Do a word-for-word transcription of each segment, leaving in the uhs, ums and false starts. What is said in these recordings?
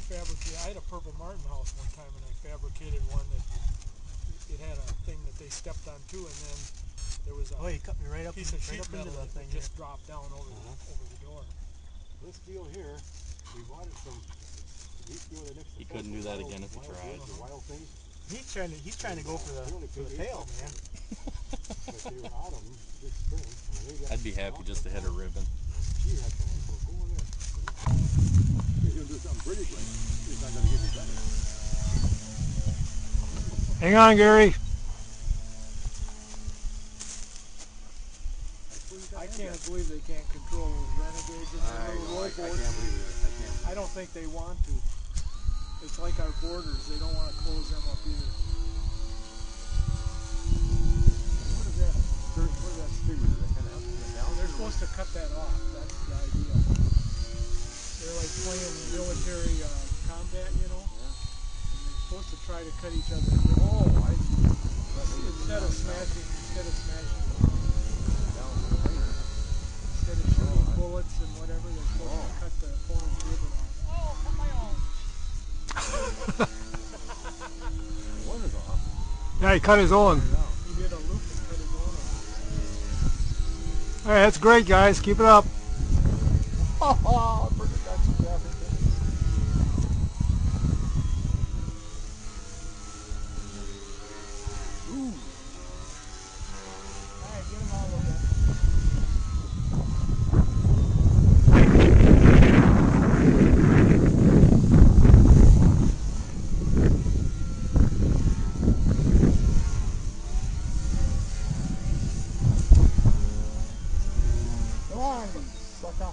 fabricated. I had a Purple Martin house one time, and I fabricated one that it had a thing that they stepped on too, and then there was a oh, you cut me right up, piece of right sheet up metal into that that thing just here. dropped down over Uh-huh. the, over the door. This deal here, we bought it from. He couldn't do that again if he wild tried. birds or wild things. He's trying to he's trying to go for the for the tail, man. But they were out of them this spring. And a lady I'd be happy just to hit a ribbon. She had someone, so go over there. He's gonna do something pretty quick. He's not gonna give me better. Hang on, Gary. I can't believe they can't control those renegades in I their know, I, I little can't rowboats. believe it. I can't believe I don't think they want to. It's like our borders. They don't want to close them up either. What is that? What is that figure? That kind of up and down? They're supposed to cut that off. That's the idea. They're like playing military uh, combat, you know? Yeah. And they're supposed to try to cut each other. Oh, I see. Instead of smashing, instead of smashing, Down the line. instead of shooting bullets and whatever, they're supposed to cut the opponent's ribbon off. One is off. Yeah, he cut his own. He did a loop and cut his own off. All right, that's great, guys. Keep it up. Oh, pretty that's graphic. Ooh. All right, get them all over. Come on, sucker.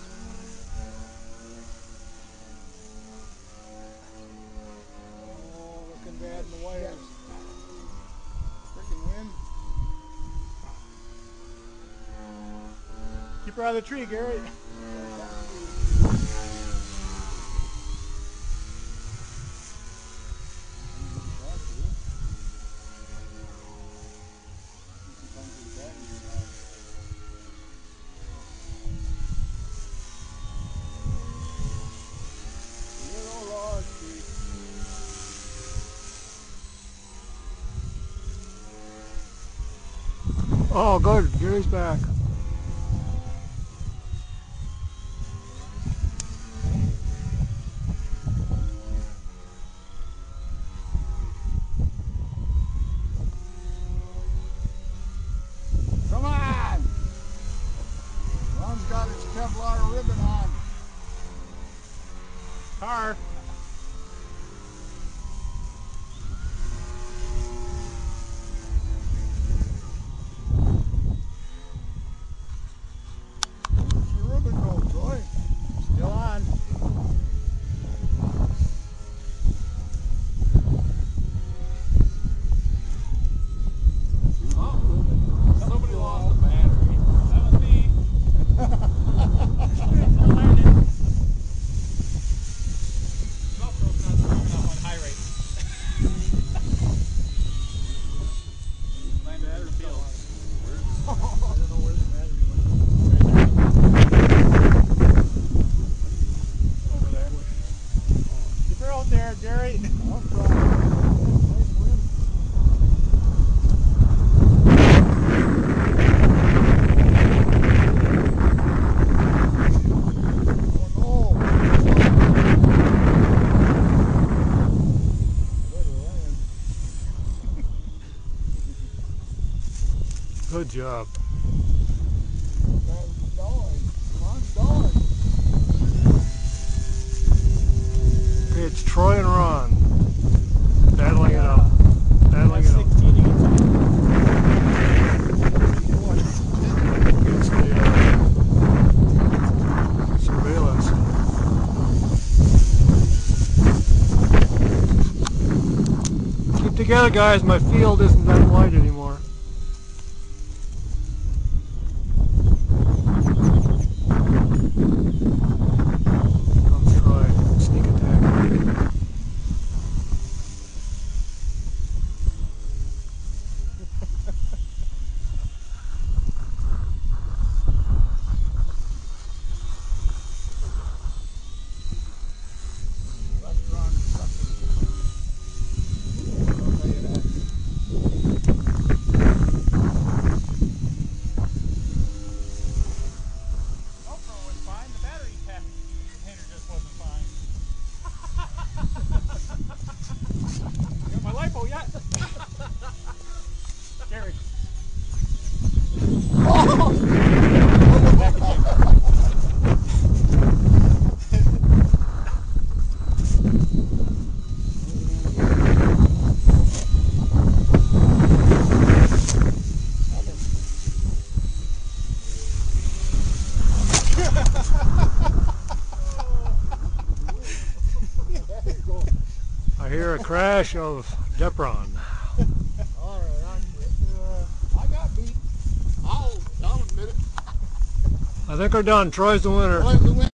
Oh, looking bad in the wires. Freaking wind. Keep her out of the tree, Gary. Oh, good. Gary's back. Come on! Ron's got his Kevlar ribbon on. Car. Where's your ribbon go, Troy? Still on. Somebody lost the battery. That was me. GoPro's not streaming up on high rate. My battery failed. I don't know where the battery went. Over there. Keep her out there, Gary. I'm trying. Nice wind. Oh no! Better land. Good job. That's going. Come on, going. Okay, it's Troy and Ron. Battling it out. Battling it out. sixteen against Against the uh, surveillance. Keep together, guys. My field isn't that wide anymore. Come try sneak attack. hear a crash of Depron. All right, I quit. Uh, I got beat. I'll, I'll admit it. I think we're done. Troy's the winner. Troy's the winner.